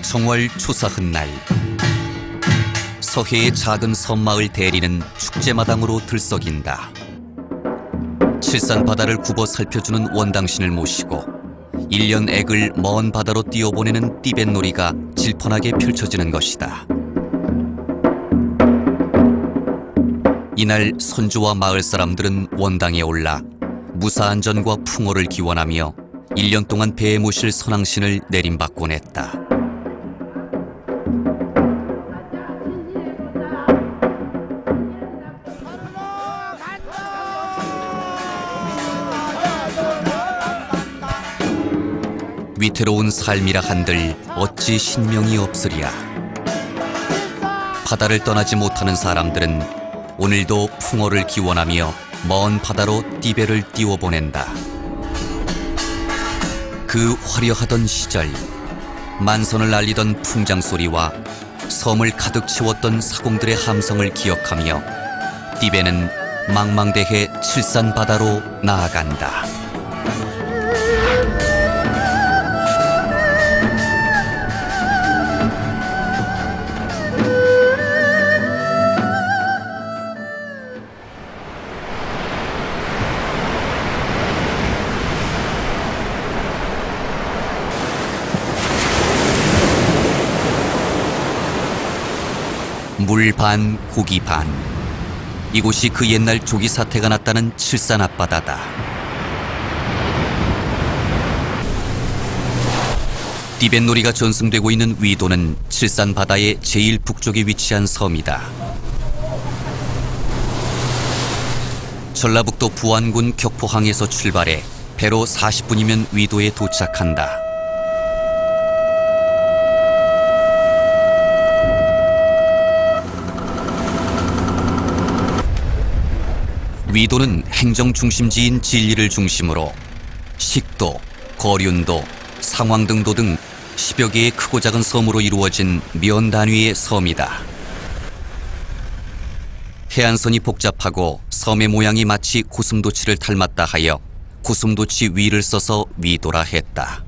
정월 추사 훗날 서해의 작은 섬마을 대리는 축제마당으로 들썩인다. 칠산 바다를 굽어 살펴주는 원당신을 모시고 1년 액을 먼 바다로 띄워보내는 띠뱃놀이가 질펀하게 펼쳐지는 것이다. 이날 선조와 마을 사람들은 원당에 올라 무사안전과 풍어를 기원하며 1년 동안 배에 모실 선왕신을 내림받곤 했다. 위태로운 삶이라 한들 어찌 신명이 없으랴. 바다를 떠나지 못하는 사람들은 오늘도 풍어를 기원하며 먼 바다로 띠배를 띄워보낸다. 그 화려하던 시절, 만선을 알리던 풍장소리와 섬을 가득 채웠던 사공들의 함성을 기억하며 띠배는 망망대해 칠산 바다로 나아간다. 물 반, 고기 반. 이곳이 그 옛날 조기 사태가 났다는 칠산 앞바다다. 띠뱃놀이가 전승되고 있는 위도는 칠산 바다의 제일 북쪽에 위치한 섬이다. 전라북도 부안군 격포항에서 출발해 배로 40분이면 위도에 도착한다. 위도는 행정 중심지인 진리를 중심으로 식도, 거륜도, 상황등도 등 10여 개의 크고 작은 섬으로 이루어진 면 단위의 섬이다. 해안선이 복잡하고 섬의 모양이 마치 고슴도치를 닮았다 하여 고슴도치 위를 써서 위도라 했다.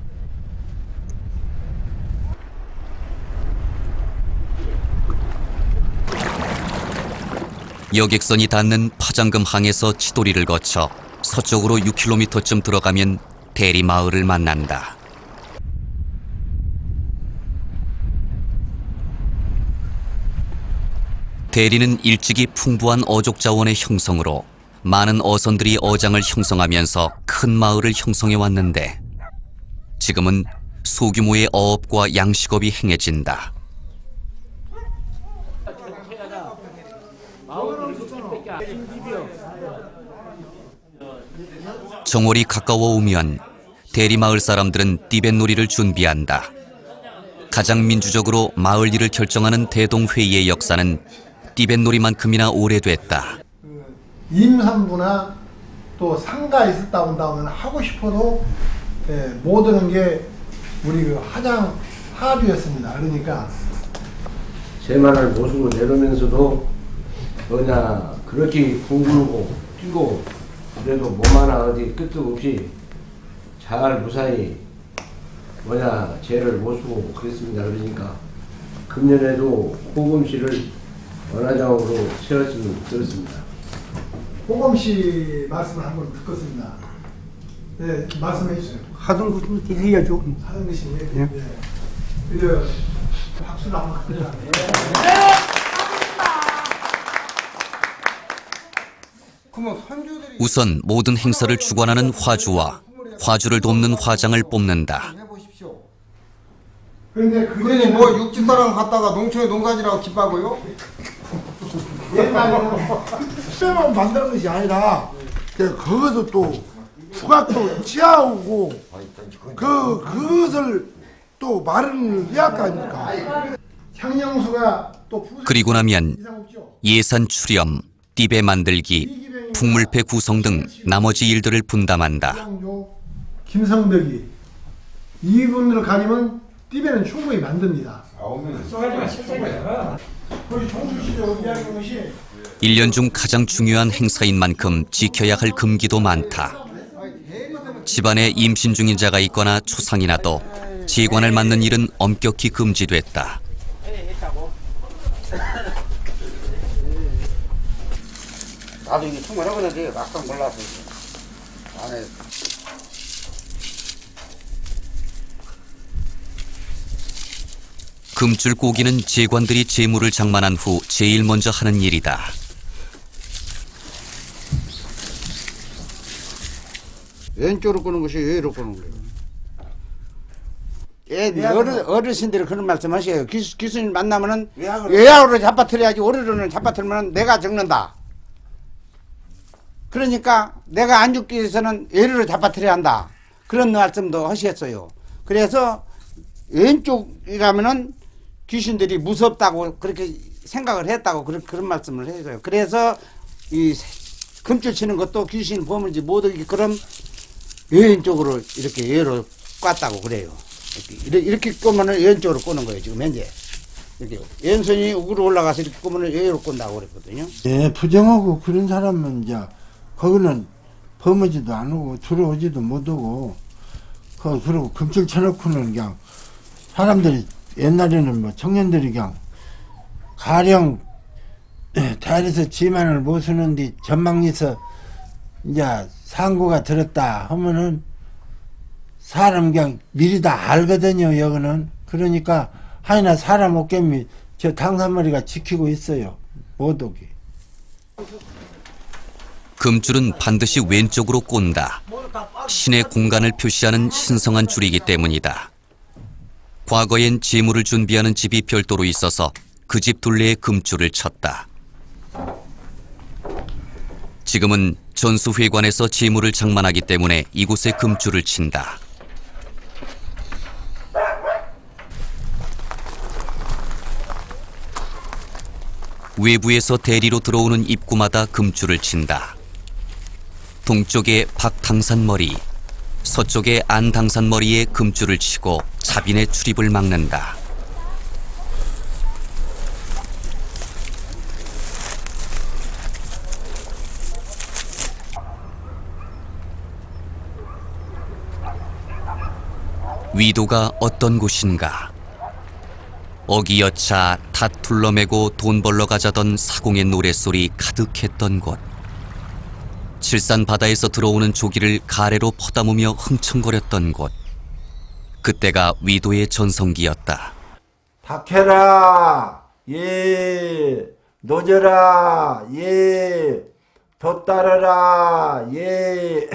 여객선이 닿는 파장금항에서 치도리를 거쳐 서쪽으로 6km쯤 들어가면 대리마을을 만난다. 대리는 일찍이 풍부한 어족 자원의 형성으로 많은 어선들이 어장을 형성하면서 큰 마을을 형성해 왔는데 지금은 소규모의 어업과 양식업이 행해진다. 정월이 가까워 오면 대리마을 사람들은 띠뱃놀이를 준비한다. 가장 민주적으로 마을 일을 결정하는 대동회의의 역사는 띠뱃놀이만큼이나 오래됐다. 임산부나 또 상가 있었다 온다 하면 하고 싶어도 못 오는 게 우리 그 하장 합의였습니다. 그러니까 제만을 모시고 내려오면서도 그렇게 둥글고 뛰고 그래도 몸 하나 어디 끝도 없이 잘 무사히 죄를 모시고 그랬습니다. 그러니까 금년에도 호금씨를 원화장으로 세웠으면 들었습니다. 호금씨 말씀을 한번 듣겠습니다. 네, 말씀해 주세요. 하던 것을 해야죠. 하던 것이 예. 그래요. 박수를 한번 드려요. 우선 모든 행사를 주관하는 화주와 화주를 돕는 화장을 뽑는다. 그러니 뭐 육지사랑 갔다가 농촌에 농사지라고 기빠고요? 옛날에는 뼈만 만드는 것이 아니라 거기서 또 부각도 취하고 그것을 또 말을 해야 할 거 아닙니까? 향령수가 또 그리고 나면 예산 출염, 띠배 만들기, 풍물패 구성 등 나머지 일들을 분담한다. 김성덕이 이분을 가리면 띠배는 충분히 만듭니다. 1년 중 가장 중요한 행사인 만큼 지켜야 할 금기도 많다. 집안에 임신 중인 자가 있거나 초상이 나도 지관을 맡는 일은 엄격히 금지됐다. 나도 이게 충분하거든. 막상 몰라서 안 해. 금줄 꼬기는 제관들이 제물을 장만한 후 제일 먼저 하는 일이다. 왼쪽으로 끄는 것이 외로 끄는 거예요. 어르신들이 그런 말씀하셔요. 기수님 만나면은 외야로 잡아뜨려야지 오르로는 잡아뜨리면 내가 적는다. 그러니까 내가 안 죽기 위해서는 외로로 잡아뜨려야 한다. 그런 말씀도 하셨어요. 그래서 왼쪽이라면은 귀신들이 무섭다고 그렇게 생각을 했다고 그런 말씀을 해줘요. 그래서 이 금줄 치는 것도 귀신 보물지 못 오게 그럼 왼쪽으로 이렇게 외로 꽂다고 그래요. 이렇게 끄면은 왼쪽으로 끄는 거예요. 지금 현재 이렇게 왼손이 우그로 올라가서 이렇게 끄면은 외로 끈다고 그랬거든요. 예, 부정하고 그런 사람은 이제 거기는 범하지도 안 오고 들어오지도 못 오고 그리고 금줄 쳐놓고는 그냥 사람들이 옛날에는 뭐 청년들이 그냥 가령 달에서 지만을 못 쓰는데 전망에서 이제 상고가 들었다 하면은 사람 그냥 미리 다 알거든요. 여기는 그러니까 하이나 사람 어깨미 저 당산머리가 지키고 있어요. 못 오게. 금줄은 반드시 왼쪽으로 꼰다. 신의 공간을 표시하는 신성한 줄이기 때문이다. 과거엔 제물을 준비하는 집이 별도로 있어서 그 집 둘레에 금줄을 쳤다. 지금은 전수회관에서 제물을 장만하기 때문에 이곳에 금줄을 친다. 외부에서 대리로 들어오는 입구마다 금줄을 친다. 동쪽에 박당산머리, 서쪽에 안당산머리에 금줄을 치고 자빈의 출입을 막는다. 위도가 어떤 곳인가? 어기여차 닷 둘러매고 돈 벌러 가자던 사공의 노랫소리 가득했던 곳. 칠산 바다에서 들어오는 조기를 가래로 퍼담으며 흥청거렸던 곳. 그때가 위도의 전성기였다. 닥해라, 예, 노져라, 예, 돛따르라, 예,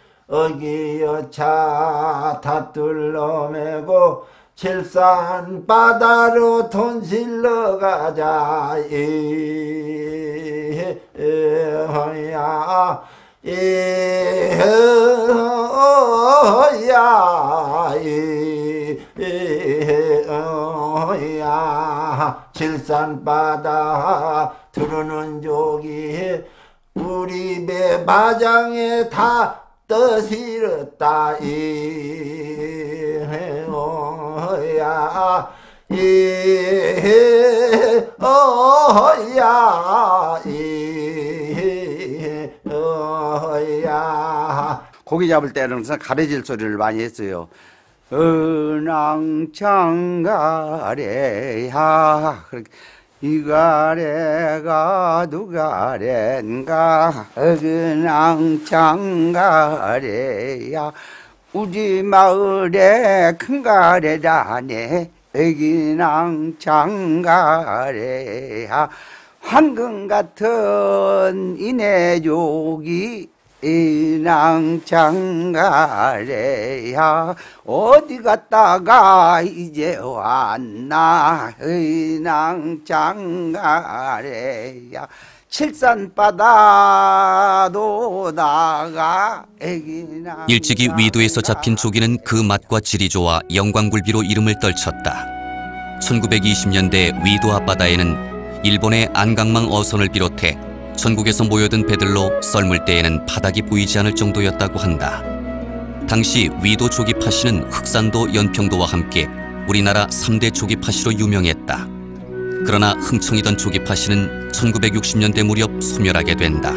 어기여차 다 뚫러매고 칠산 바다로 돈 실러 가자, 예, 야, 예, 야, 야, 칠산 바다 두르는 조기 우리 배 마장에 다 떠실었다, 야, 야. 고기 잡을 때는 가래질 소리를 많이 했어요. 은왕창가래야 이가래가 누가래인가 은왕창가래야 우리 마을에 큰 가래라네 애기낭창가래야 황금 같은 이내족이 이낭창가래야 어디 갔다가 이제 왔나 이낭창가래야 칠산 바다도 나가 애기낭. 일찍이 위도에서 잡힌 조기는 그 맛과 질이 좋아 영광굴비로 이름을 떨쳤다. 1920년대 위도 앞바다에는 일본의 안강망 어선을 비롯해 전국에서 모여든 배들로 썰물 때에는 바닥이 보이지 않을 정도였다고 한다. 당시 위도 조기 파시는 흑산도, 연평도와 함께 우리나라 3대 조기 파시로 유명했다. 그러나 흥청이던 조기 파시는 1960년대 무렵 소멸하게 된다.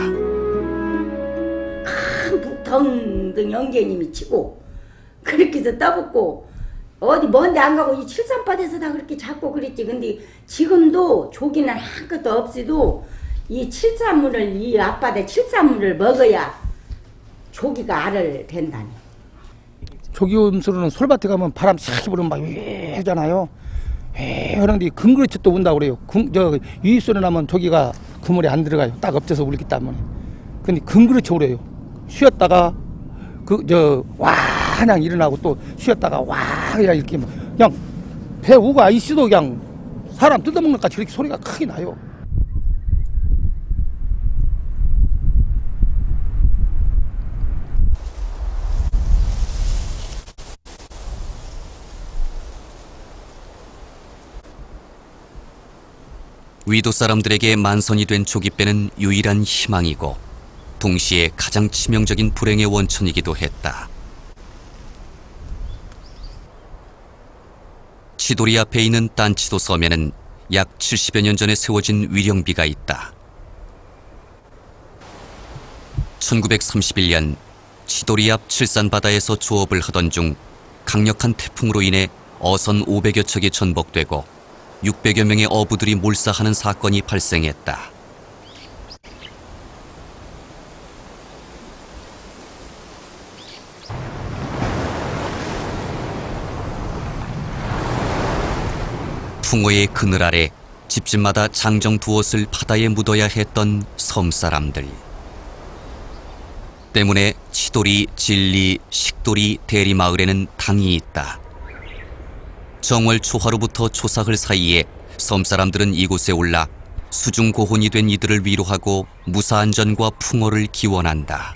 큰 북덩덩 연계님이 치고 그렇게 해서 따붙고 어디 먼데 안 가고 이 칠산바다에서 다 그렇게 잡고 그랬지. 근데 지금도 조기는 한 것도 없어도 이 칠산물을 이 앞바다에 칠산물을 먹어야 조기가 알을 된다니. 조기 음수로는 솔밭에 가면 바람 싹 불으면 막 하잖아요. 그런데 금그릇이 또 운다고 그래요. 유입소리 나면 조기가 그물에 안 들어가요. 딱 엎쳐서 울기 때문에. 근데 금그릇이 오래요. 쉬었다가 와 그냥 일어나고 또 쉬었다가 와 그냥 이렇게 그냥 배 우가 있어도 그냥 사람 뜯어먹는 것같이 그렇게 소리가 크게 나요. 위도 사람들에게 만선이 된 조깃배는 유일한 희망이고 동시에 가장 치명적인 불행의 원천이기도 했다. 치도리 앞에 있는 딴치도 섬에는 약 70여 년 전에 세워진 위령비가 있다. 1931년 치도리 앞 칠산바다에서 조업을 하던 중 강력한 태풍으로 인해 어선 500여 척이 전복되고 600여 명의 어부들이 몰사하는 사건이 발생했다. 풍어의 그늘 아래 집집마다 장정 두옷을 바다에 묻어야 했던 섬사람들. 때문에 치도리, 진리, 식도리, 대리마을에는 당이 있다. 정월 초하루부터 초사흘 사이에 섬사람들은 이곳에 올라 수중고혼이 된 이들을 위로하고 무사안전과 풍어를 기원한다.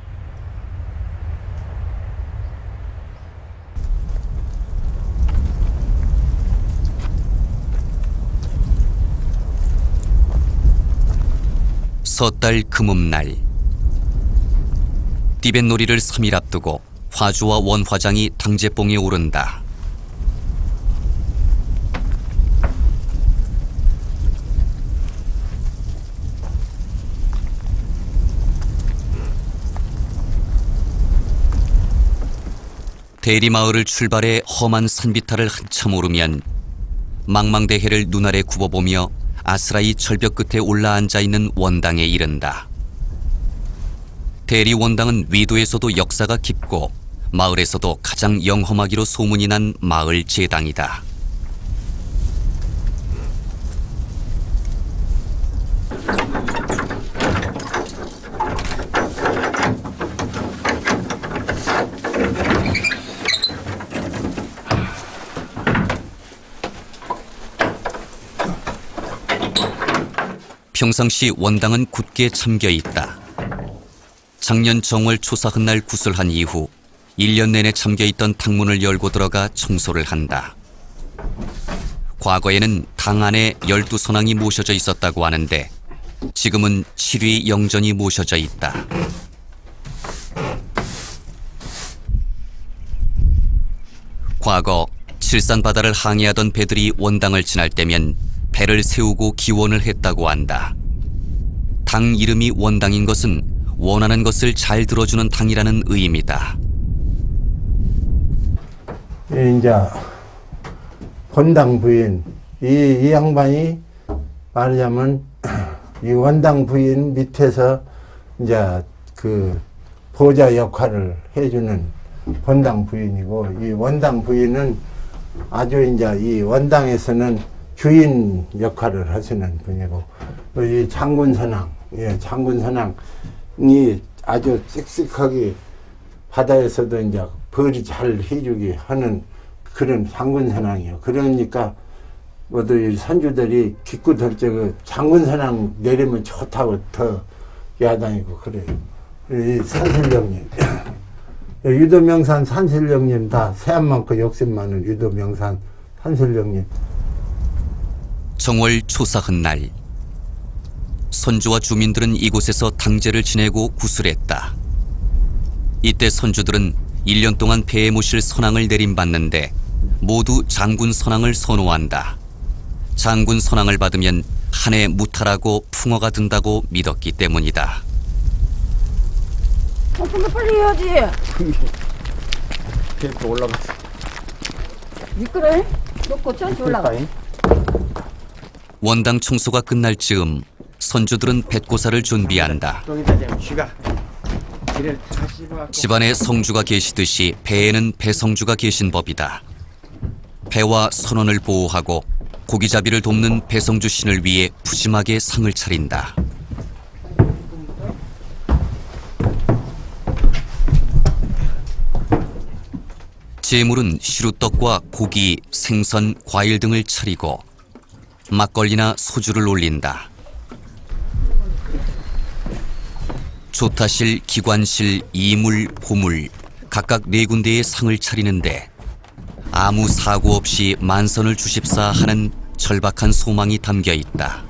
섣달 금음날 띠뱃놀이를 3일 앞두고 화주와 원화장이 당제봉에 오른다. 대리마을을 출발해 험한 산비탈을 한참 오르면 망망대해를 눈아래 굽어보며 아스라이 절벽 끝에 올라앉아 있는 원당에 이른다. 대리원당은 위도에서도 역사가 깊고 마을에서도 가장 영험하기로 소문이 난 마을 제당이다. 평상시 원당은 굳게 잠겨 있다. 작년 정월 초사흔날 구슬한 이후 1년 내내 잠겨있던 당문을 열고 들어가 청소를 한다. 과거에는 당 안에 12선왕이 모셔져 있었다고 하는데 지금은 7위 영전이 모셔져 있다. 과거 칠산바다를 항해하던 배들이 원당을 지날 때면 배를 세우고 기원을 했다고 한다. 당 이름이 원당인 것은 원하는 것을 잘 들어주는 당이라는 의미다. 이제 원당 부인 이 양반이 말하자면 이 원당 부인 밑에서 이제 그 보좌 역할을 해주는 원당 부인이고, 이 원당 부인은 아주 이제 이 원당에서는 주인 역할을 하시는 분이고, 이 장군선왕, 장군선왕이 아주 씩씩하게 바다에서도 이제 벌이 잘 해주게 하는 그런 장군선왕이요. 그러니까 모두 이 선주들이 기껏들째 그 장군선왕 내리면 좋다고 더 야단이고 그래요. 이 산신령님, 유도명산 산신령님 다 새안 많고 욕심 많은 유도명산 산신령님. 정월 초사흔날 선주와 주민들은 이곳에서 당제를 지내고 구슬했다. 이때 선주들은 1년 동안 배에 모실 선왕을 내림받는데 모두 장군 선왕을 선호한다. 장군 선왕을 받으면 한 해 무탈하고 풍어가 든다고 믿었기 때문이다. 근데 빨리 해야지. 계속 올라갔어. 미끄러워? 놓고 천천히 올라가. 원당 청소가 끝날 즈음 선주들은 뱃고사를 준비한다. 집안에 성주가 계시듯이 배에는 배성주가 계신 법이다. 배와 선원을 보호하고 고기잡이를 돕는 배성주 신을 위해 푸짐하게 상을 차린다. 제물은 시루떡과 고기, 생선, 과일 등을 차리고 막걸리나 소주를 올린다. 조타실, 기관실, 이물, 보물 각각 4군데의 상을 차리는데 아무 사고 없이 만선을 주십사 하는 절박한 소망이 담겨 있다.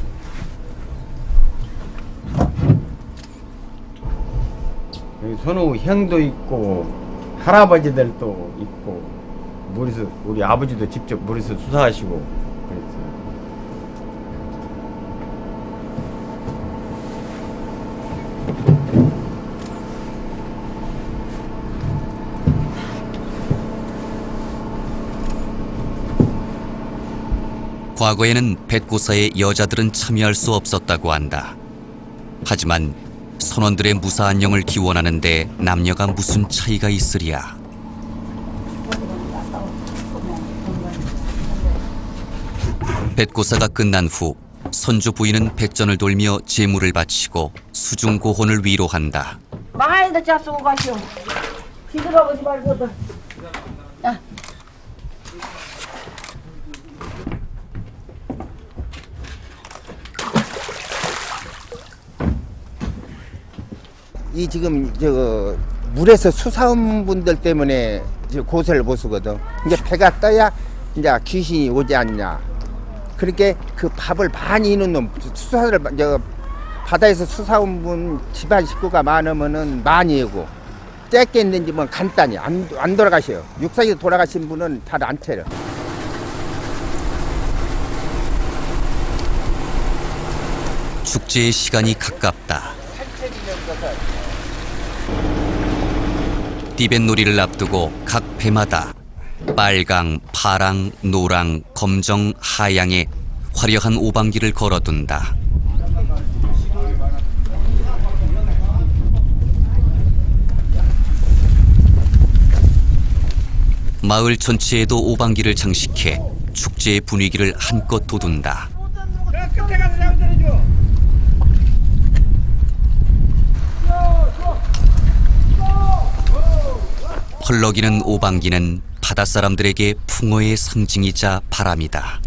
여기 선우 형도 있고 할아버지들도 있고 머리서 우리 아버지도 직접 머리서 수사하시고 그랬어요. 과거에는 뱃고사에 여자들은 참여할 수 없었다고 한다. 하지만 선원들의 무사 안녕을 기원하는데 남녀가 무슨 차이가 있으랴. 뱃고사가 끝난 후 선주 부인은 백전을 돌며 제물을 바치고 수중고혼을 위로한다. 많이들 잡수고 가시오. 뒤돌아보지 말고들. 야. 이 지금 저 물에서 수사원 분들 때문에 고세를 못 쓰거든. 이제 배가 떠야 이제 귀신이 오지 않냐. 그렇게 그 밥을 많이 있는 놈, 수사를 저 바다에서 수사원 분 집안 식구가 많으면은 많이 오고 짧게 있는지 뭐 간단히 안 돌아가셔요. 육사에서 돌아가신 분은 잘 안 차려. 축제의 시간이 가깝다. 띠뱃놀이를 앞두고 각 배마다 빨강, 파랑, 노랑, 검정, 하양의 화려한 오방기를 걸어둔다. 마을 전체에도 오방기를 장식해 축제의 분위기를 한껏 돋운다. 펄럭이는 오방기는 바닷사람들에게 풍어의 상징이자 바람이다.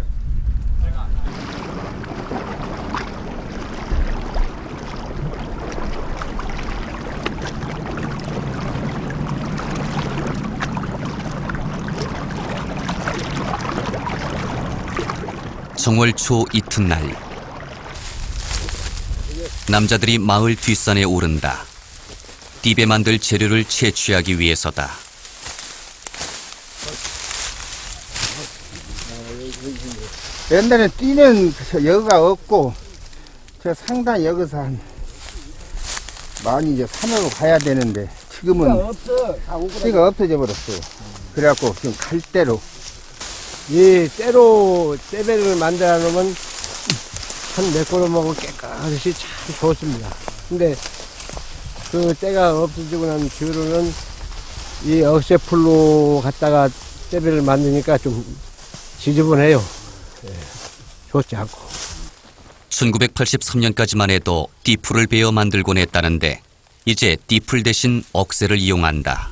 정월 초 이튿날 남자들이 마을 뒷산에 오른다. 띠배 만들 재료를 채취하기 위해서다. 옛날에 띠는 여기가 없고 저 상당히 여기서 한 많이 이제 산으로 가야 되는데 지금은 띠가 없어져 버렸어. 그래갖고 지금 갈대로 이 때로 떼배를 만들어 놓으면 한 몇 걸음하고 깨끗이 참 좋습니다. 근데 그 때가 없어지고 난 뒤로는 이 억새풀로 갖다가 떼배를 만드니까 좀 지저분해요. 네, 좋지 않고. 1983년까지만 해도 띠풀을 베어 만들곤 했다는데 이제 띠풀 대신 억새를 이용한다.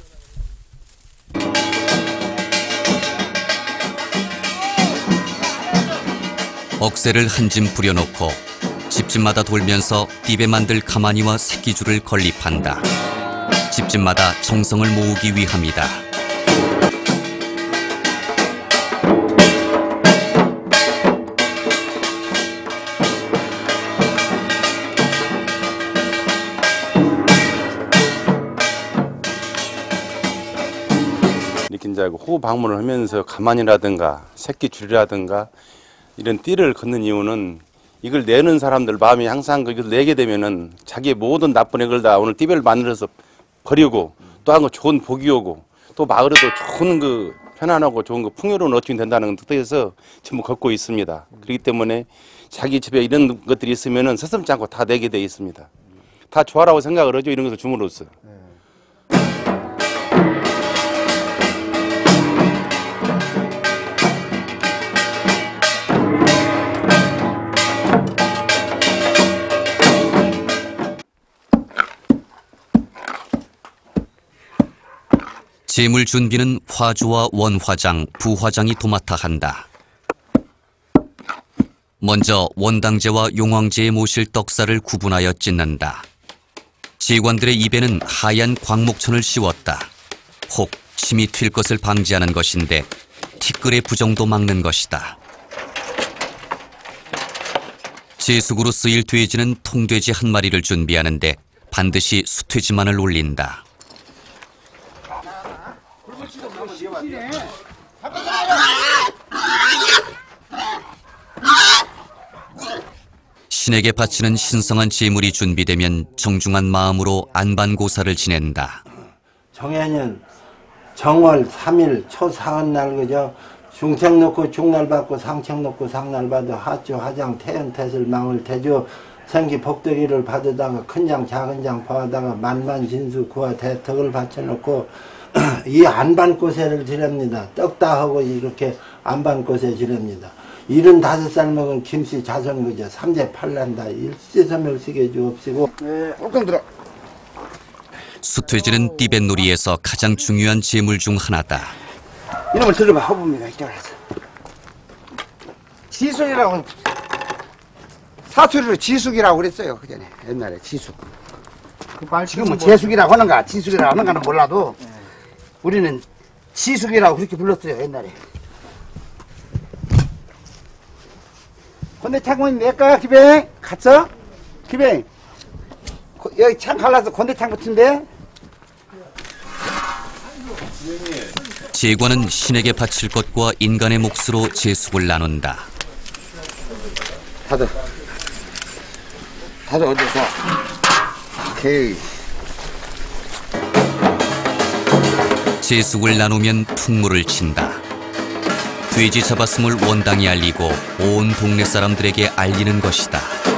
억새를 한 짐 부려놓고 집집마다 돌면서 띠배 만들 가마니와 새끼줄을 건립한다. 집집마다 정성을 모으기 위함이다. 이렇게 이제 호 방문을 하면서 가만이라든가 새끼줄이라든가 이런 띠를 걷는 이유는 이걸 내는 사람들 마음이 항상 이걸 내게 되면은 자기의 모든 나쁜 액을 다 오늘 띠배를 만들어서 버리고 또 한 거 좋은 복이 오고 또 마을에도 좋은 그 편안하고 좋은 거 풍요로운 어촌이 된다는 뜻에서 전부 걷고 있습니다. 그렇기 때문에 자기 집에 이런 것들이 있으면은 서슴지 않고 다 내게 돼 있습니다. 다 좋아라고 생각을 하죠. 이런 것을 줌으로써. 제물 준비는 화주와 원화장, 부화장이 도맡아 한다. 먼저 원당제와 용왕제에 모실 떡살을 구분하여 찢는다. 제관들의 입에는 하얀 광목천을 씌웠다. 혹 침이 튈 것을 방지하는 것인데 티끌의 부정도 막는 것이다. 제숙으로 쓰일 돼지는 통돼지 한 마리를 준비하는데 반드시 수퇴지만을 올린다. 신에게 바치는 신성한 제물이 준비되면 정중한 마음으로 안반고사를 지낸다. 정해년 정월 3일 초사흔날 그저 중청 놓고 중날 받고 상청 놓고 상날 받아 하주 하장 태연 태슬 망을 태주 생기 복덕이를 받으다가 큰장 작은장 포하다가 만만진수 구와 대덕을 바쳐놓고 이 안반고세를 지냅니다. 떡다 하고 이렇게 안반고세 지냅니다. 75살 먹은 김씨 자손 그저 3대 8난다 일시서멸시계 주옵시고. 옥경 들어. 수퇴지는 띠뱃놀이에서 가장 중요한 제물 중 하나다. 이놈을 들어봐. 허봅니다. 이쪽으로 해서. 지숙이라고 사투리로 지숙이라고 그랬어요. 그전에 옛날에 지숙. 지금은 제숙이라고 하는가 지숙이라고 하는가는 몰라도 우리는 지숙이라고 그렇게 불렀어요. 옛날에. 건대 창문이 내까 기뱅 갔어? 기뱅 여기 창 갈라서 건대 창 붙인데. 제관은 신에게 바칠 것과 인간의 몫으로 제숙을 나눈다. 다들 어디서? 오케이. 제숙을 나누면 풍물을 친다. 돼지 잡았음을 원당이 알리고 온 동네 사람들에게 알리는 것이다.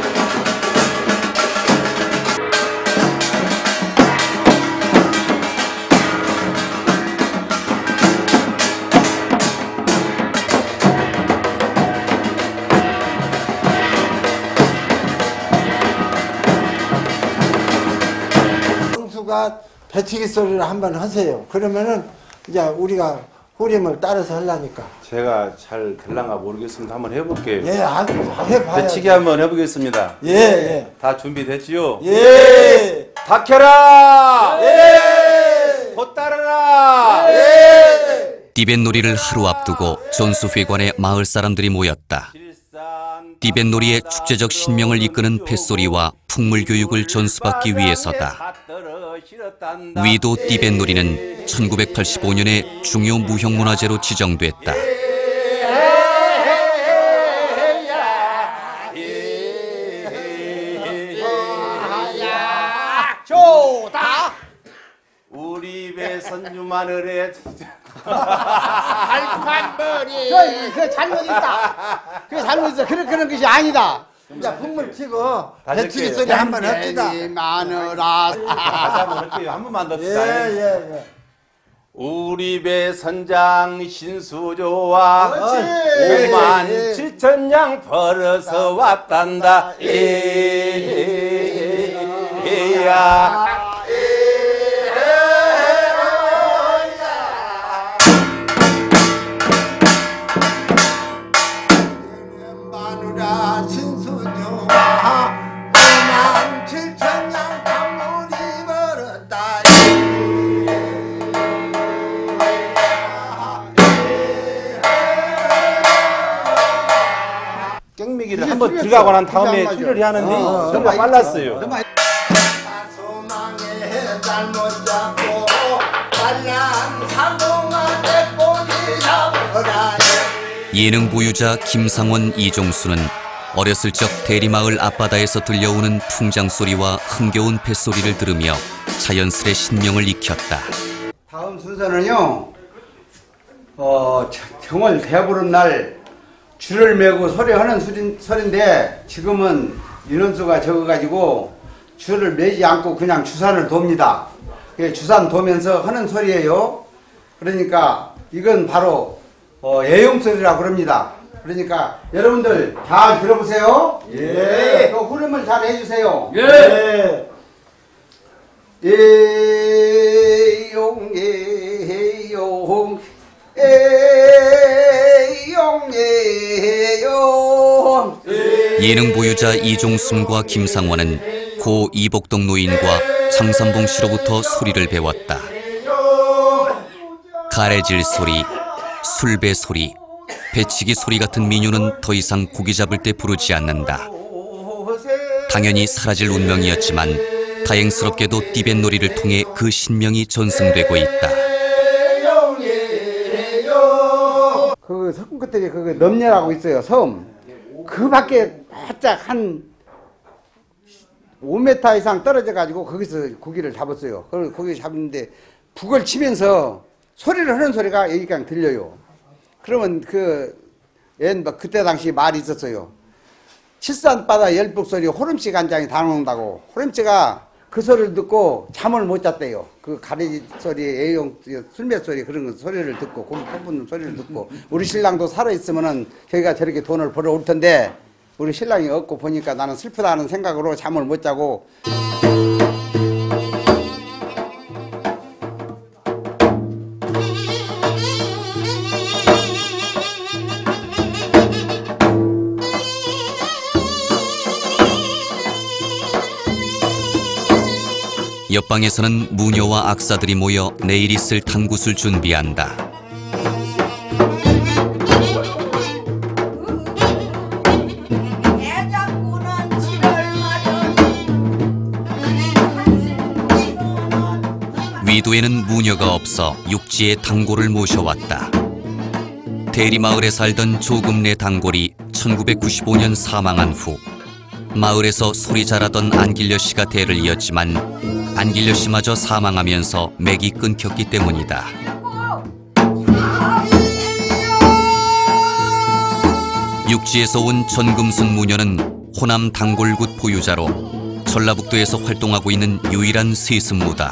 형수가 배치기 소리를 한번 하세요. 그러면은 이제 우리가 후림을 따라서 하려니까. 제가 잘 될랑가 모르겠습니다. 한번 해볼게요. 예, 해봐요. 배치기 한번 해보겠습니다. 예, 예. 다 준비됐지요? 예. 다 켜라! 예. 곧 따르라! 예. 띠뱃놀이를 하루 앞두고 전수회관에 마을 사람들이 모였다. 띠뱃놀이의 축제적 신명을 이끄는 뱃소리와 풍물교육을 전수받기 위해서다. 위도 띠뱃놀이는 1985년에 중요 무형문화재로 지정됐다. 좋다. 우리 배 선주 마늘에 달콤한 머리. 그게 잘못 있다. 그게 잘못 있어. 그런 것이 아니다. 자, 풍물 치고 다시 배치기 할게요. 소리 한번 합시다. 마누라. 다시 한번 할게요. 한 번만 더 합시다. 예. 우리 배 선장 신수조와 그렇지. 5만 7천 양 벌어서 왔단다. 야. 마누라 신수조와 5만 7천 양 강물이 벌었다. 깽미기를 한번 들어가고 난 다음에 출혈이 하는데 정말 빨랐어요. 소망에 잘못 잡고 빨란 사고만 대꼬리 잡으라. 예능 보유자 김상원, 이종수는 어렸을 적 대리마을 앞바다에서 들려오는 풍장소리와 흥겨운 뱃소리를 들으며 자연스레 신명을 익혔다. 다음 순서는요. 정월 대보름 날 줄을 메고 소리하는 소리인데 지금은 인원수가 적어가지고 줄을 매지 않고 그냥 주산을 돕니다. 주산 도면서 하는 소리예요. 그러니까 이건 바로 애용소리라고 그럽니다. 그러니까 여러분들 잘 들어보세요. 예. 또 후렴을 잘 해주세요. 예. 애용 애용 애용 애용. 예능 보유자 이종순과 김상원은 고 이복동 노인과 장삼봉 씨로부터 소리를 배웠다. 가래질 소리, 술배 소리, 배치기 소리 같은 민요는 더 이상 고기 잡을 때 부르지 않는다. 당연히 사라질 운명이었지만 다행스럽게도 띠뱃놀이를 통해 그 신명이 전승되고 있다. 그 석군 끝에 그 넘녀라고 있어요. 섬. 그 밖에 바짝 한 5m 이상 떨어져 가지고 거기서 고기를 잡았어요. 거기 잡는데 북을 치면서 소리를 하는 소리가 여기 그냥 들려요. 그러면 그때 당시 말이 있었어요. 칠산바다 열북소리 호름치 간장이 다 나온다고. 호름치가 그 소리를 듣고 잠을 못 잤대요. 그 가래지 소리, 애용, 술매 소리 그런 거 소리를 듣고 고기 퍼붓는 소리를 듣고 우리 신랑도 살아있으면은 저희가 저렇게 돈을 벌어올 텐데 우리 신랑이 없고 보니까 나는 슬프다는 생각으로 잠을 못 자고. 옆방에서는 무녀와 악사들이 모여 내일 있을 당굿을 준비한다. 위도에는 무녀가 없어 육지에 단골을 모셔왔다. 대리마을에 살던 조금내 단골이 1995년 사망한 후 마을에서 소리 잘하던 안길려 씨가 대를 이었지만 안길려 씨마저 사망하면서 맥이 끊겼기 때문이다. 육지에서 온 전금순 무녀는 호남 단골굿 보유자로 전라북도에서 활동하고 있는 유일한 세습무다.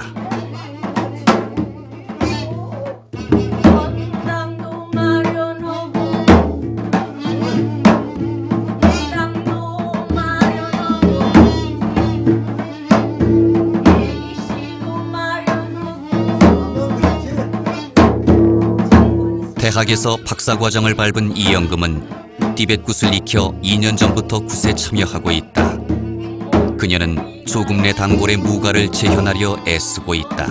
대학에서 박사과정을 밟은 이영금은 띠뱃굿을 익혀 2년 전부터 굿에 참여하고 있다. 그녀는 조금내 단골의 무가를 재현하려 애쓰고 있다.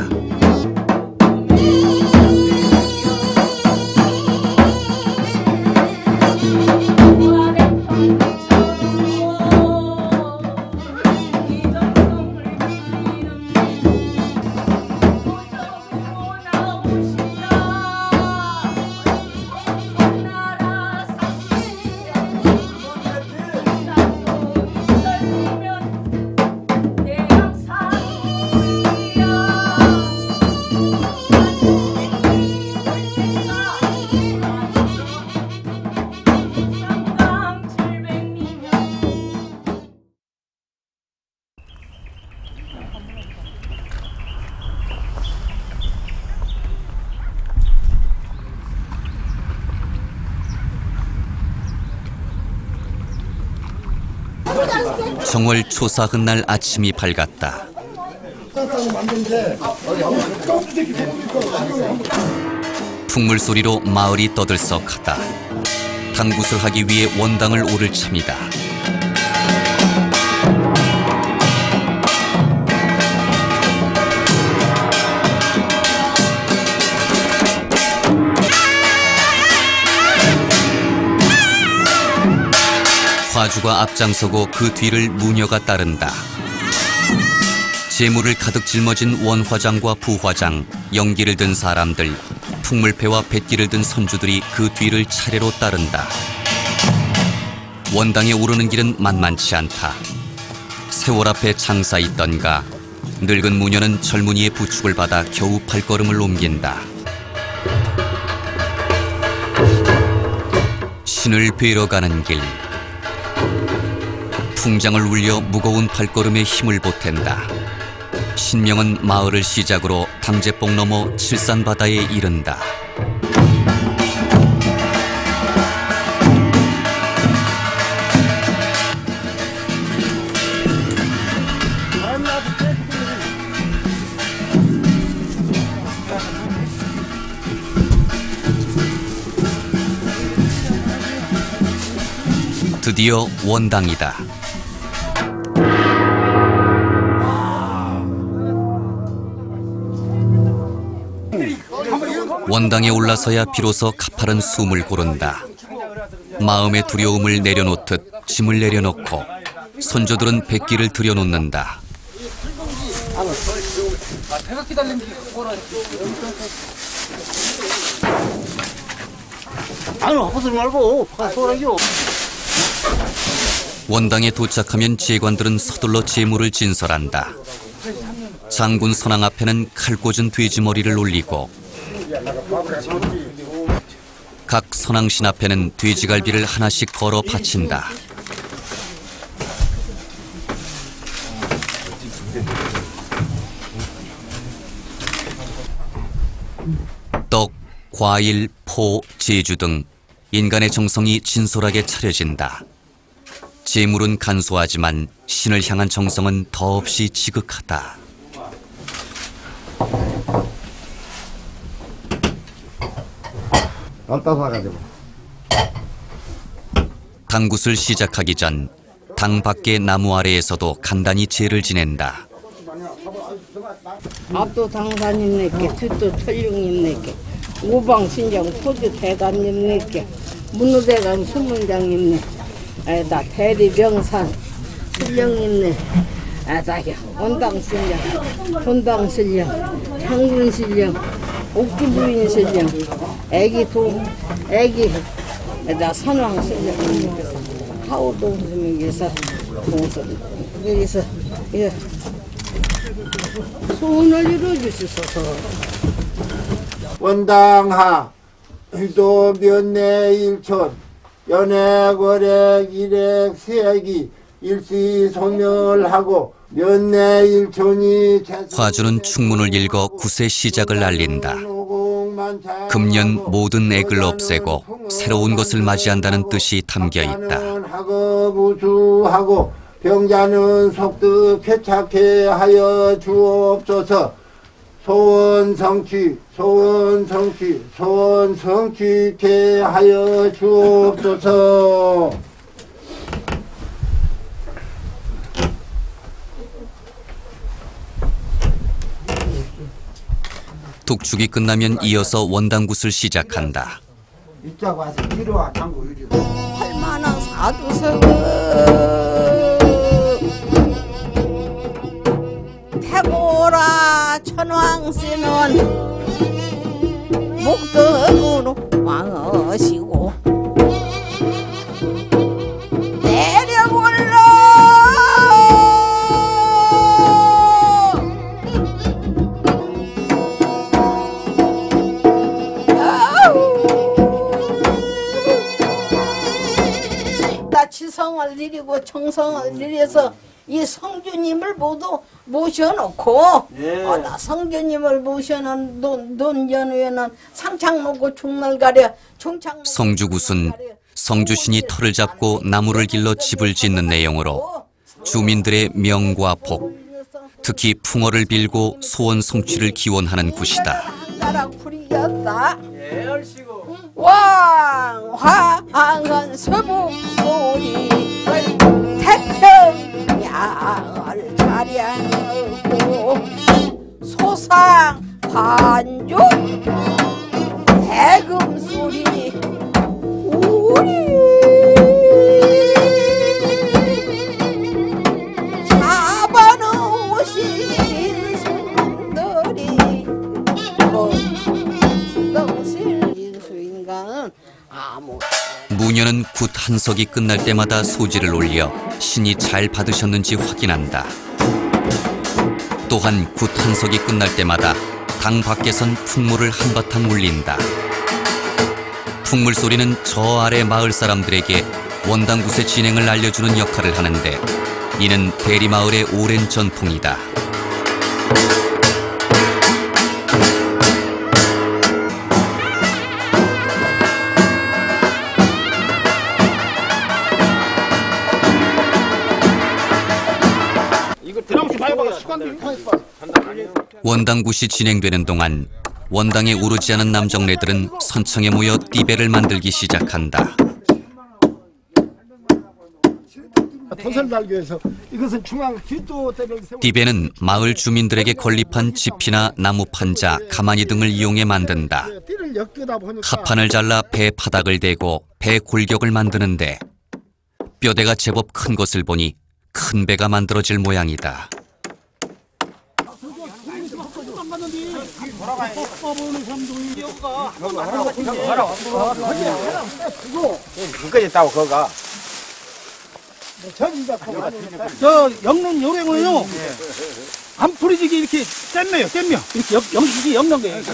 정월 초사흔날 아침이 밝았다. 풍물 소리로 마을이 떠들썩하다. 당굿을 하기 위해 원당을 오를 참이다. 화주가 앞장서고 그 뒤를 무녀가 따른다. 재물을 가득 짊어진 원화장과 부화장, 연기를 든 사람들, 풍물패와 뱃기를 든 선주들이 그 뒤를 차례로 따른다. 원당에 오르는 길은 만만치 않다. 세월 앞에 장사 있던가 늙은 무녀는 젊은이의 부축을 받아 겨우 발걸음을 옮긴다. 신을 뵈러 가는 길. 풍장을 울려 무거운 발걸음에 힘을 보탠다. 신명은 마을을 시작으로 당제봉 넘어 칠산바다에 이른다. 드디어 원당이다. 원당에 올라서야 비로소 가파른 숨을 고른다. 마음의 두려움을 내려놓듯 짐을 내려놓고 선조들은 백기를 들여놓는다. 원당에 도착하면 제관들은 서둘러 제물을 진설한다. 장군 선왕 앞에는 칼 꽂은 돼지 머리를 올리고 각 선왕신 앞에는 돼지갈비를 하나씩 걸어 바친다. 떡, 과일, 포, 제주 등 인간의 정성이 진솔하게 차려진다. 제물은 간소하지만 신을 향한 정성은 더없이 지극하다. 당굿을 시작하기 전 당 밖의 나무 아래에서도 간단히 제를 지낸다. 앞도 당사님네께, 뒷도 천룡님네께, 우방신장 토주 대감님네께, 문우대감 수문장님네, 나 대리병산 신령님네, 원당신령, 돈당신령, 장군신령, 옥주부인신령, 애기 나 선왕신령님께서 하우동스님께서 여기서 소원을 이루어주시소서. 원당하 일도 면내 일촌 연액월액 일액 세액이 일시소멸하고 면내 일촌이 화주는 축문을 읽어 굿의 시작을 알린다. 금년 모든 액을 없애고 새로운 것을 맞이한다는 뜻이 담겨 있다. 우수하고 병자는 속득 쾌착해 하여 주옵소서. 소원 성취, 소원 성취, 소원 성취케 하여 주옵소서. 독축이 끝나면 이어서 원당굿을 시작한다. 이쪽 와서 필요와 당구 유리. 할만한 사두석은 태고라 천왕씨는 목덕으로 왕하시고 내려볼러 지성을 드리고 정성을 드려서 이 성주님을 모두 모셔놓고 나 성주님을 모셔놓은 논전후에는 상창 놓고 중날 가려 성주굿은 성주신이 터를 잡고 나무를 길러 집을 짓는 내용으로 주민들의 명과 복, 특히 풍어를 빌고 소원 성취를 기원하는 굿이다. 왕화한 서북소리 태평양을 자리하고 소상 반죽 대금소리 우리 잡아놓으신 손들이 무녀는 굿 한 석이 끝날 때마다 소지를 올려 신이 잘 받으셨는지 확인한다. 또한 굿 한 석이 끝날 때마다 당 밖에선 풍물을 한바탕 울린다. 풍물 소리는 저 아래 마을 사람들에게 원당굿의 진행을 알려주는 역할을 하는데 이는 대리마을의 오랜 전통이다. 원당굿이 진행되는 동안 원당에 오르지 않은 남정네들은 선창에 모여 띠배를 만들기 시작한다. 띠배는 마을 주민들에게 건립한 집이나 나무 판자, 가마니 등을 이용해 만든다. 합판을 잘라 배 바닥을 대고 배 골격을 만드는데 뼈대가 제법 큰 것을 보니 큰 배가 만들어질 모양이다. 그거지 따고 거가. 저 영릉 요령은요. 안 풀어지게 이렇게 땜매요, 땜며. 이렇게 영식이 엮는 거예요.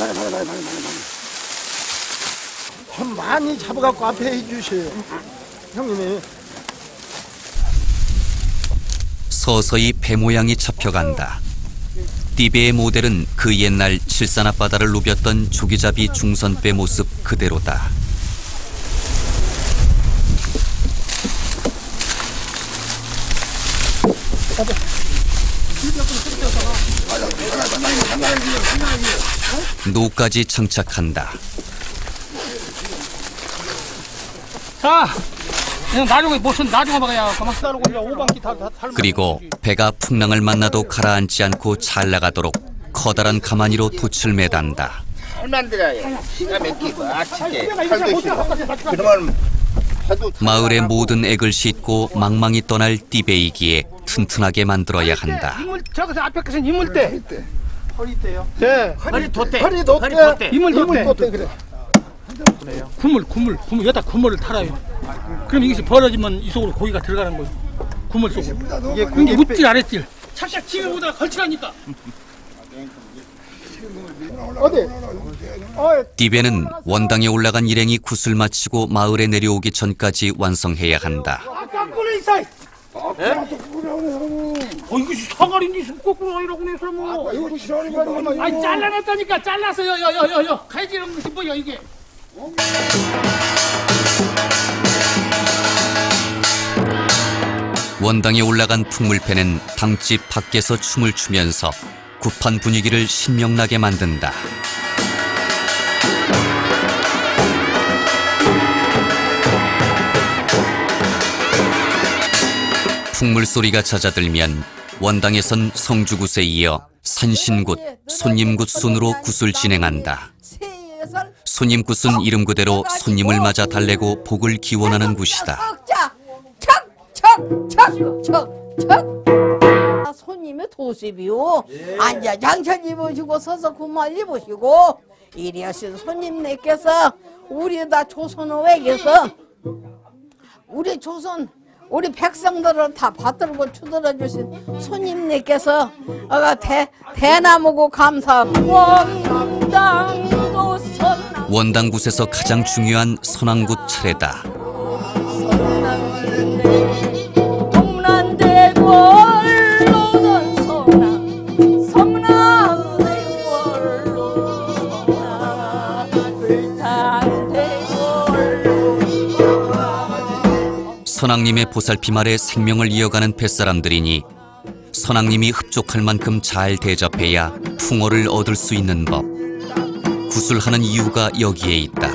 좀 많이 잡아갖고 앞에 해주세요. 형님이. 서서히 배 모양이 잡혀간다. 띠배의 모델은 그 옛날 칠산 앞바다를 누볐던 조기잡이 중선배 모습 그대로다. 노까지 장착한다. 자, 그냥 나중에 무슨 나중에 먹어야 그만. 그리고 배가 풍랑을 만나도 가라앉지 않고 잘 나가도록 커다란 가마니로 돛을 매단다. 잘 만들어야 기가 막히고 아치게 팔도 싫어. 그러면 마을의 모든 액을 싣고 망망이 떠날 띠배이기에 튼튼하게 만들어야 한다. 저기서 앞에 것은 이물대. 허리대요? 네. 허리 돛대. 허리 돛대. 이물 돛대. 그래. 구물 여기다 구물을 탈아요. 그럼 이것이 벌어지면 이 속으로 고기가 들어가는 거예요. 구물 속으로. 이게 웃질 아랫질. 착착 치면보다 걸치라니까. 어디? 띠배는 원당에 올라간 일행이 굿을 마치고 마을에 내려오기 전까지 완성해야 한다. 이것이 사가리니 거꾸로이라고 내 사람은. 아니 잘라냈다니까. 잘라서 여 가야지 이런 것이 뭐야 이게. 원당에 올라간 풍물패는 당집 밖에서 춤을 추면서 굿판 분위기를 신명나게 만든다. 풍물 소리가 잦아들면 원당에선 성주굿에 이어 산신굿, 손님굿 순으로 굿을 진행한다. 손님굿은 이름 그대로 손님을 맞아 달래고 복을 기원하는 굿이다. 손님의 도습이요. 앉아 장천 입으시고 서서 구말 입으시고 이리 하신 손님네께서 우리다 조선의 외에서 우리 조선 우리 백성들을 다 받들고 추들어 주신 손님네께서 대나무고 감사 원당굿에서 가장 중요한 선왕굿 차례다. 선왕님의 보살핌 아래 생명을 이어가는 뱃사람들이니 선왕님이 흡족할 만큼 잘 대접해야 풍어를 얻을 수 있는 법. 굿을 하는 이유가 여기에 있다.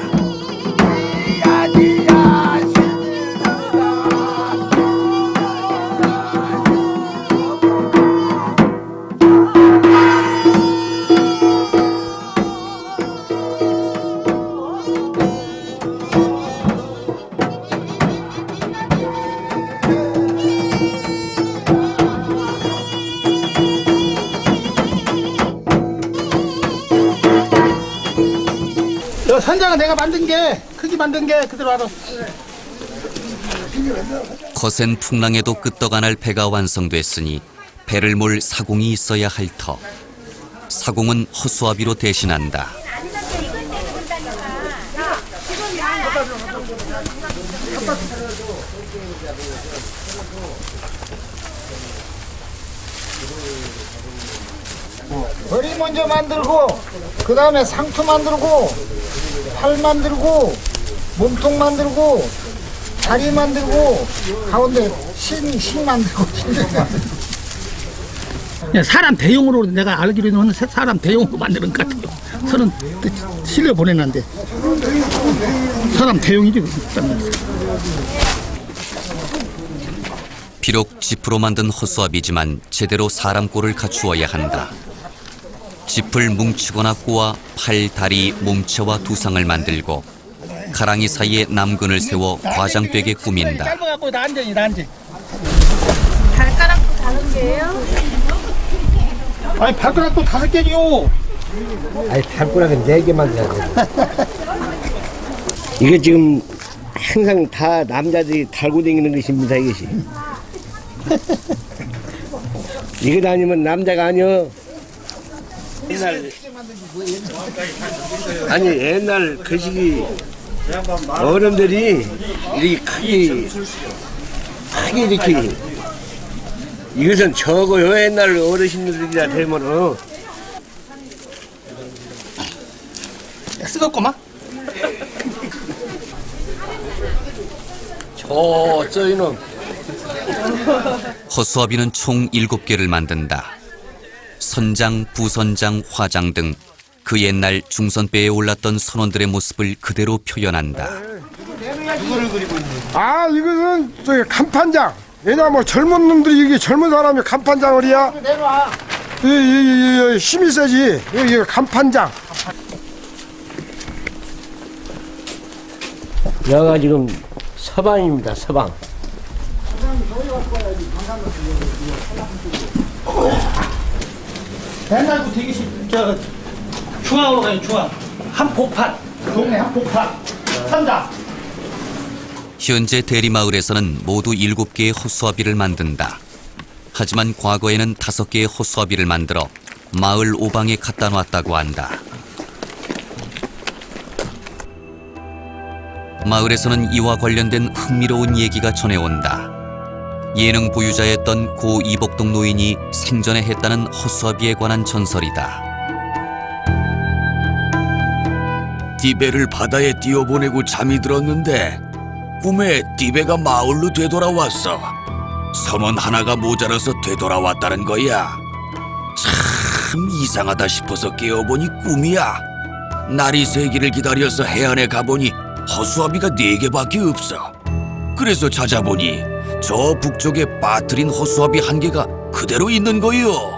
선장은 내가 만든 게 크기 만든 게 그대로 알아. 거센 풍랑에도 끄떡 안 할 배가 완성됐으니 배를 몰 사공이 있어야 할 터. 사공은 허수아비로 대신한다. 머리 먼저 만들고 그 다음에 상투 만들고 팔 만들고 몸통 만들고 다리 만들고 가운데 신 만들고 사람 대용으로 내가 알기로는 사람 대용으로 만드는 것 같아요. 저는 실려 보내는데 사람 대용이지. 비록 지프로 만든 허수아비지만 제대로 사람 꼴을 갖추어야 한다. 짚을 뭉치거나 꼬아 팔, 다리, 몸체와 두상을 만들고 가랑이 사이에 남근을 세워 과장되게 꾸민다. 짧아갖고 난쟁이 난쟁. 발가락도 다른 게예요? 아니 발가락도 5개요. 아니 발가락은 4개만 돼야 돼. 이게 지금 항상 다 남자들이 달고 다니는 것입니다. 이것이. 이거 다니면 남자가 아니여. 옛날 그 시기 어른들이 이렇게 크게 이렇게 이것은 저거요. 옛날 어르신들이라 되면 쓰겁구만. 저희는 허수아비는 총 7개를 만든다. 선장, 부선장, 화장 등 그 옛날 중선배에 올랐던 선원들의 모습을 그대로 표현한다. 아 이것은 저기 간판장. 왜냐 뭐 젊은 놈들이 이게 젊은 사람이 간판장을 해야 힘이 세지. 이게 간판장. 여기가 지금 서방입니다. 서방. 옛날부터 되게 중앙으로 가요. 중앙. 한복판. 동네 한복판. 산다. 현재 대리마을에서는 모두 7개의 허수아비를 만든다. 하지만 과거에는 5개의 허수아비를 만들어 마을 오방에 갖다 놨다고 한다. 마을에서는 이와 관련된 흥미로운 얘기가 전해온다. 예능 보유자였던 고 이복동 노인이 생전에 했다는 허수아비에 관한 전설이다. 띠배를 바다에 띄워보내고 잠이 들었는데 꿈에 띠배가 마을로 되돌아왔어. 선원 하나가 모자라서 되돌아왔다는 거야. 참 이상하다 싶어서 깨어보니 꿈이야. 날이 새기를 기다려서 해안에 가보니 허수아비가 4개밖에 없어. 그래서 찾아보니 저 북쪽에 빠뜨린 허수아비 1개가 그대로 있는 거요.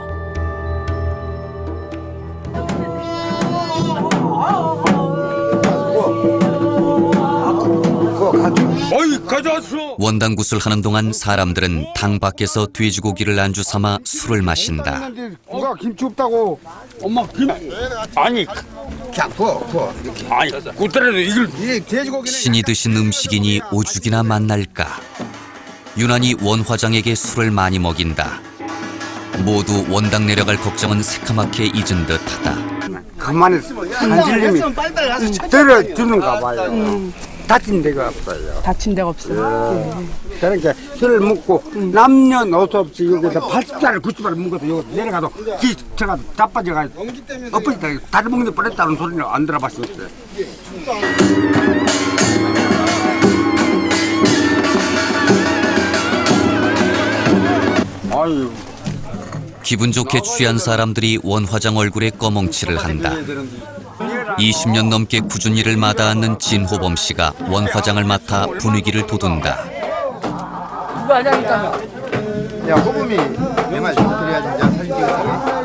원당 구슬하는 동안 사람들은 당 밖에서 돼지고기를 안주 삼아 술을 마신다. 누가 김치 없다고? 엄마 아니 그냥 부어 아니 그때는 이걸 돼지고기는 신이 드신 음식이니 오죽이나 맛날까. 유난히 원화장에게 술을 많이 먹인다. 모두 원당 내려갈 걱정은 새카맣게 잊은 듯하다. 가만히 한질림이 들어주는가 봐요. 다친 데가 없어요. 다친 데가 없어요. 그러니까 술을 먹고 남녀노소 없이 여기서 80자를 90자를 먹어도 여기 내려가도 제가 자빠져가지고 엎어지다 다리 먹는 뻔했다는 소리는 안 들어봤어요. 아유. 기분 좋게 취한 사람들이 원화장 얼굴에 꺼멍칠을 한다. 20년 넘게 꾸준히 일을 마다않는 진호범 씨가 원화장을 맡아 분위기를 돋운다. 누가 하자니까. 야, 호범이 내 말 좀 드려야지. 사진 찍었어.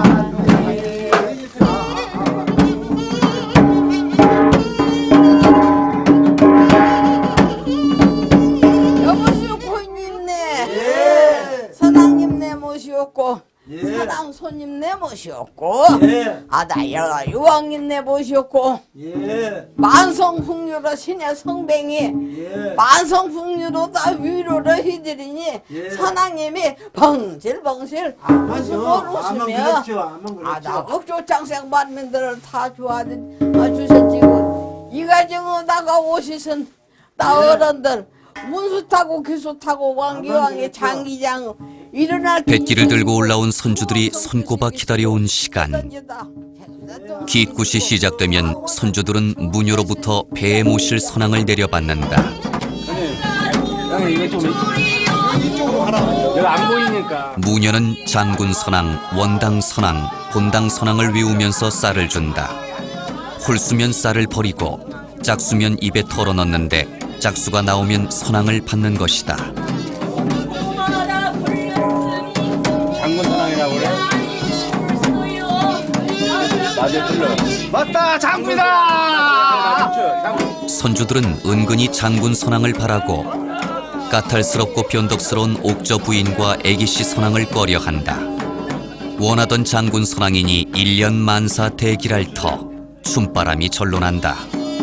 모시었고 사랑 손님네 모시었고 아다여 유왕님네 모시었고 만성풍류로 신의 성뱅이 만성풍류로 다 위로를 해드리니 선왕님이 벙실벙실 웃음을 웃으며 아다 억조장생 반민들을 다 주셨지고 이 가정에다가 오시선 나 어른들 문수 타고 기수 타고 왕기왕의 장기장 일어날 뱃기를 들고 올라온 선주들이 손꼽아 기다려온 시간. 기쿳굿이 시작되면 선주들은 무녀로부터 배에 모실 선앙을 내려받는다. 안 보이니까. 무녀는 장군 선앙, 원당 선앙, 본당 선앙을 외우면서 쌀을 준다. 홀수면 쌀을 버리고 짝수면 입에 털어넣는데 짝수가 나오면 선앙을 받는 것이다. 장군 선왕이라고 그래? 맞다, 장군이다! 선주들은 은근히 장군 선앙을 바라고 까탈스럽고 변덕스러운 옥저 부인과 애기씨 선앙을 꺼려한다. 원하던 장군 선앙이니 1년 만사 대기랄 터 춤바람이 절로 난다.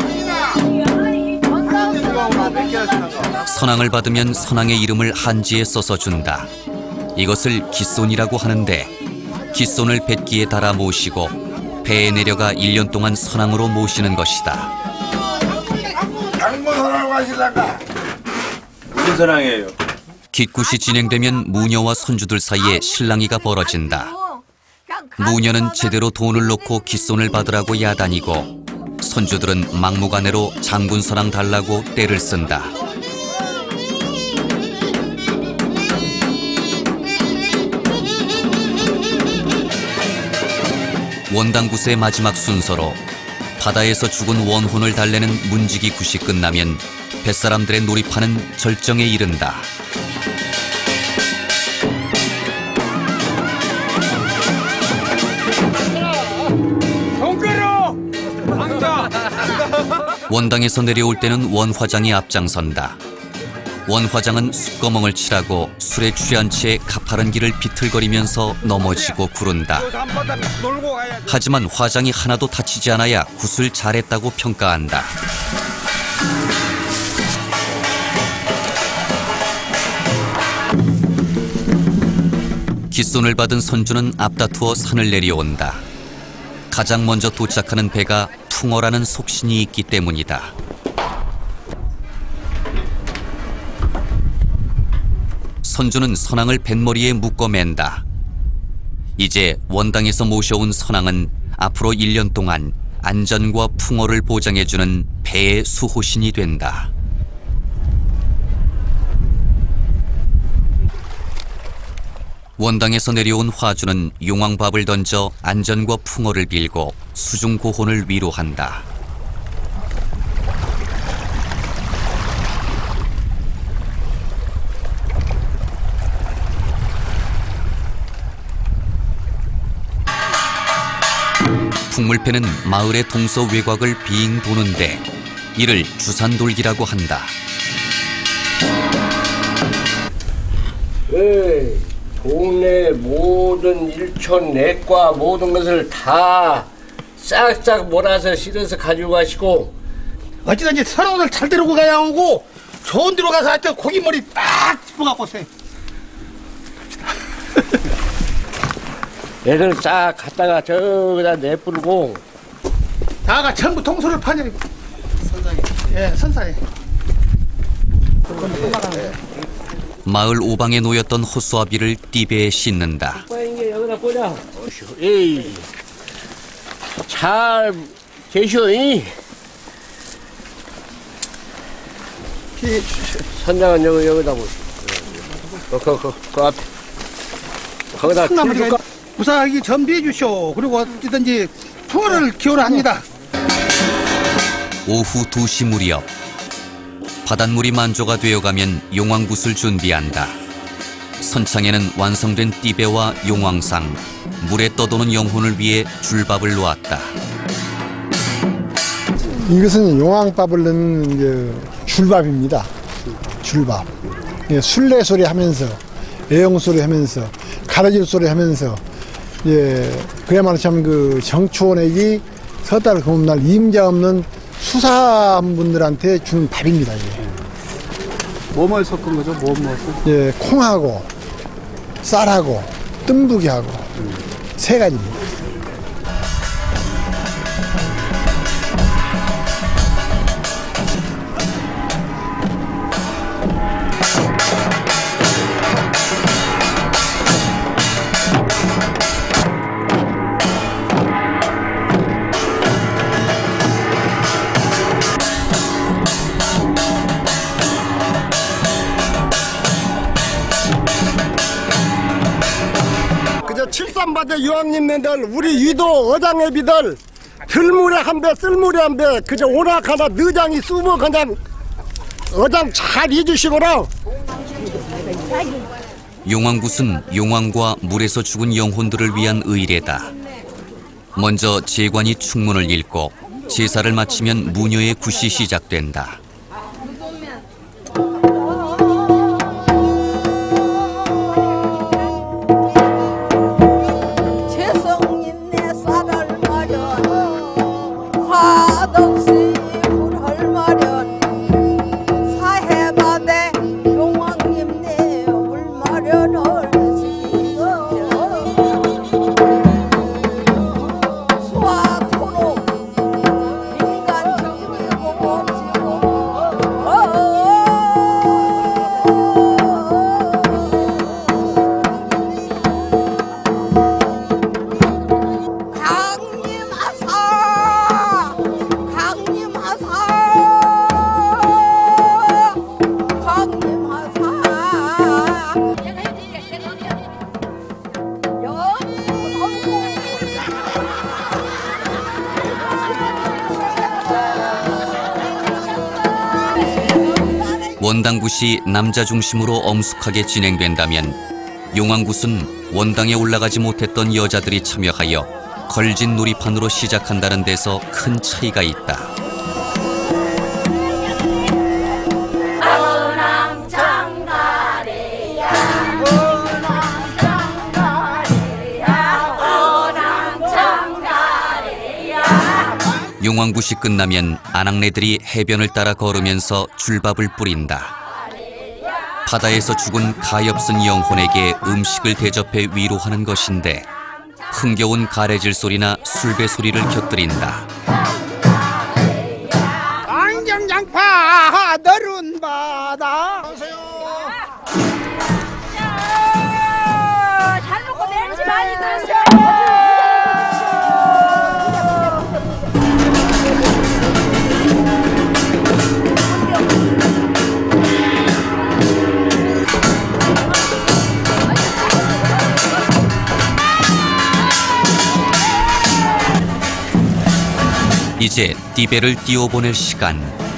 선앙을 받으면 선앙의 이름을 한지에 써서 준다. 이것을 기손이라고 하는데 기손을 뱃기에 달아 모시고 배에 내려가 1년 동안 선앙으로 모시는 것이다. 장군 선앙 하시다가 무슨 선앙이에요? 기쿳이 진행되면 무녀와 선주들 사이에 실랑이가 벌어진다. 무녀는 제대로 돈을 놓고 기손을 받으라고 야단이고 선주들은 막무가내로 장군 선앙 달라고 떼를 쓴다. 원당굿의 마지막 순서로 바다에서 죽은 원혼을 달래는 문지기 굿이 끝나면 뱃사람들의 놀이판은 절정에 이른다. 원당에서 내려올 때는 원화장이 앞장선다. 원화장은 숯거멍을 칠하고 술에 취한 채 가파른 길을 비틀거리면서 넘어지고 구른다. 하지만 화장이 하나도 다치지 않아야 굿을 잘했다고 평가한다. 기손을 받은 선주는 앞다투어 산을 내려온다. 가장 먼저 도착하는 배가 풍어라는 속신이 있기 때문이다. 선주는 선앙을 뱃머리에 묶어맨다. 이제 원당에서 모셔온 선앙은 앞으로 1년 동안 안전과 풍어를 보장해주는 배의 수호신이 된다. 원당에서 내려온 화주는 용왕밥을 던져 안전과 풍어를 빌고 수중고혼을 위로한다. 풍물패는 마을의 동서 외곽을 빙 도는데 이를 주산돌기라고 한다. 동네 모든 일촌 내과 모든 것을 다 싹싹 몰아서 실어서 가지고 가시고 어찌든지 서로들 잘 데리고 가야 하고 좋은 데로 가서 하여튼 고기머리 딱 짚어갖고 오세요. 애들 싹 갖다가 저기다 내뿌리고 다가 전부 동서를 파냐. 선상에. 예, 선상에. 마을 오방에 놓였던 호수아비를 띠배에 씻는다. 여기다 꽂아. 에이, 잘 계셔. 선장은 여기다 보. 그 앞에. 거기다 줄까? 무사하게 준비해 주시오. 그리고 어찌든지 풍어를 기원을 합니다. 오후 2시 무렵 바닷물이 만조가 되어가면 용왕굿을 준비한다. 선창에는 완성된 띠배와 용왕상, 물에 떠도는 영혼을 위해 줄밥을 놓았다. 이것은 용왕밥을 넣는 줄밥입니다. 줄밥. 술래소리 하면서, 애용소리 하면서, 가라질 소리 하면서, 그야말로 참 그 정초원액이 섣달 금음날 임자 없는 수사분들한테 주는 밥입니다. 뭐뭐 섞은 거죠? 뭐 넣었어요? 콩하고 쌀하고 뜸부기하고 세 가지입니다. 칠산바다 유황님네들 우리 유도 어장애비들 들물에 한 배 쓸물에 한 배 그저 오락하나 너장이 쓰고 그냥 어장 잘 해주시거라. 용왕굿은 용왕과 물에서 죽은 영혼들을 위한 의례다. 먼저 제관이 충문을 읽고 제사를 마치면 무녀의 굿이 시작된다. 원당굿이 남자 중심으로 엄숙하게 진행된다면 용왕굿은 원당에 올라가지 못했던 여자들이 참여하여 걸진 놀이판으로 시작한다는 데서 큰 차이가 있다. 용왕굿이 끝나면 아낙네들이 해변을 따라 걸으면서 줄밥을 뿌린다. 바다에서 죽은 가엾은 영혼에게 음식을 대접해 위로하는 것인데 흥겨운 가래질 소리나 술배 소리를 곁들인다. 안경장파 너른 바다 잘 먹고 내리지 많이 드세요. 이제 띠배를 띄워보낼 시간.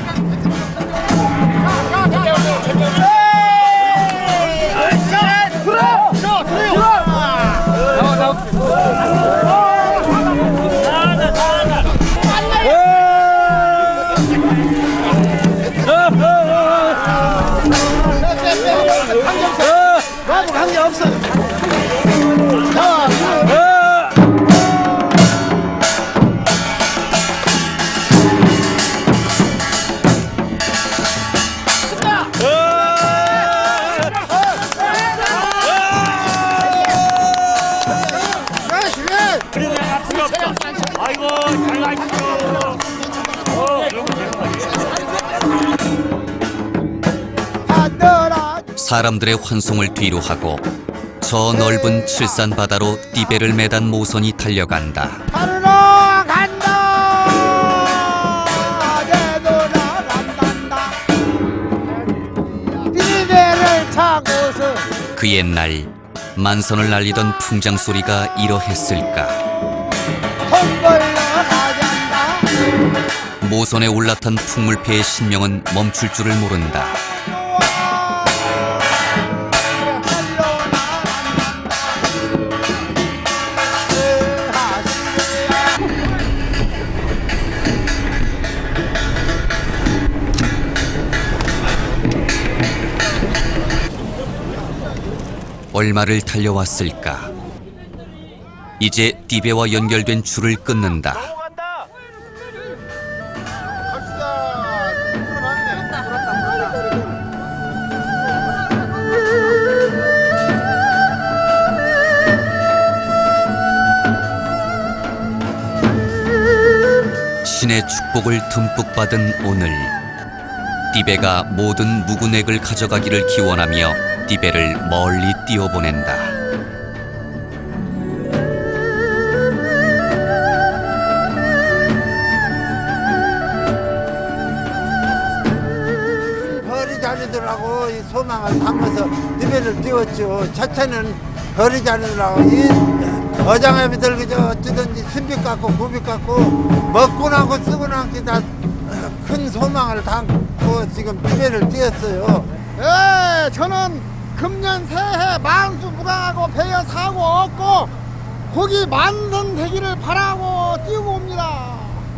사람들의 환송을 뒤로하고 저 넓은 칠산 바다로 띠배를 매단 모선이 달려간다. 그 옛날 만선을 날리던 풍장 소리가 이러했을까. 모선에 올라탄 풍물패의 신명은 멈출 줄을 모른다. 얼마를 달려왔을까? 이제 띠배와 연결된 줄을 끊는다. 신의 축복을 듬뿍 받은 오늘, 띠배가 모든 묵은 액을 가져가기를 기원하며 띠배를 멀리 띄워보낸다. 버리자니들하고 이 소망을 담아서 띠배를 띄웠죠. 자체는 버리자니들하고 이 어장애비들 그저 어찌든지 신비 갖고 구비 갖고 먹고 나고 쓰고 나고 다 큰 소망을 담고 지금 띠배를 띄웠어요. 예, 저는 금년 새해 만수무강하고 배여 사고 없고 고기 만선되기를 바라고 띄우고 옵니다.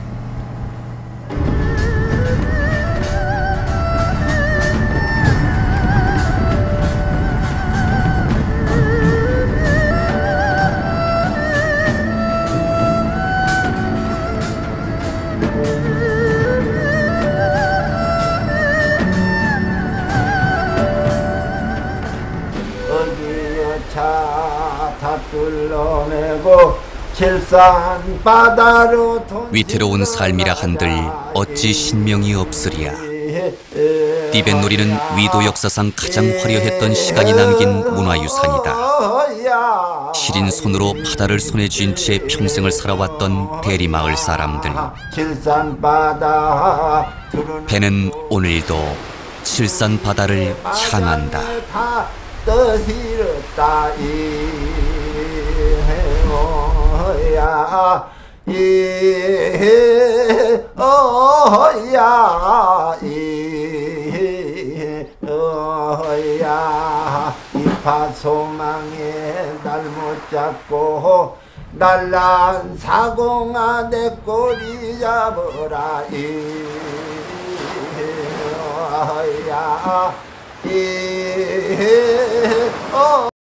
다 뚫어내고 칠산 바다로 위태로운 삶이라 한들 어찌 신명이 없으리야. 띠뱃놀이는 위도 역사상 가장 화려했던 시간이 남긴 문화유산이다. 시린 손으로 바다를 손에 쥔 채 평생을 살아왔던 대리마을 사람들. 배는 오늘도 칠산 바다를 향한다. 떠시르다 이해야 이어야 이어야 이파 소망에 날 못 잡고 날란 사공아 내 꼬리 잡으라 이어야